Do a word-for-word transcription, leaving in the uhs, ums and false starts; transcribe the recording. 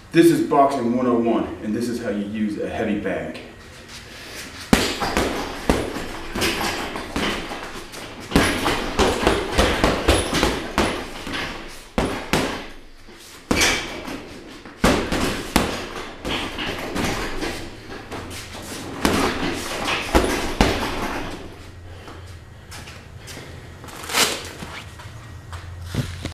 This is Boxing one oh one, and this is how you use a heavy bag.